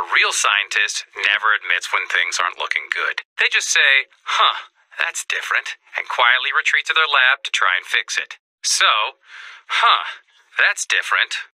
real scientist never admits when things aren't looking good. They just say, huh, that's different, and quietly retreat to their lab to try and fix it. So, huh, that's different.